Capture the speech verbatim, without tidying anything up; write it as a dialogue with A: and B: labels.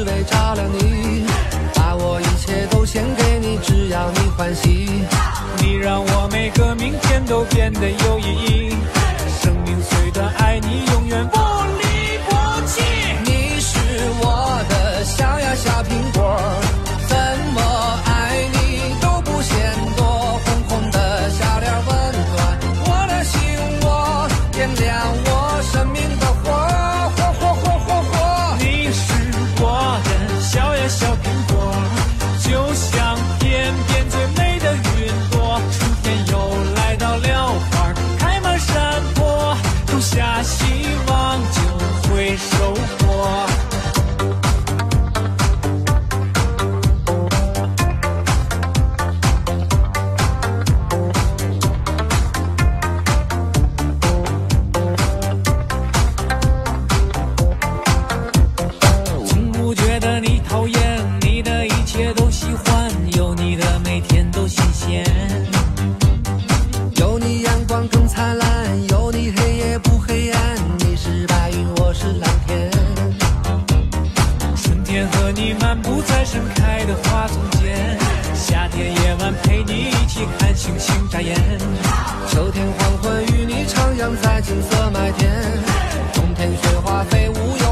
A: 为照亮你，把我一切都献给你，只要你欢喜。
B: 你让我每个明天都变得有意义，生命虽短，爱你永远不离不弃。
A: 你是我的小呀小苹果，怎么爱你都不嫌多，红红的小脸温暖我的心窝，点亮我生命的火，火火火火火。
B: 你是我的小呀小苹果，就像天边最美的云朵，春天又来到了，花开满山坡，种下希望就会收获。
A: 有你阳光更灿烂，有你黑夜不黑暗，你是白云我是蓝天。
B: 春天和你漫步在盛开的花丛间，夏天夜晚陪你一起看星星眨眼，
A: 秋天黄昏与你徜徉在金色麦田，冬天雪花飞舞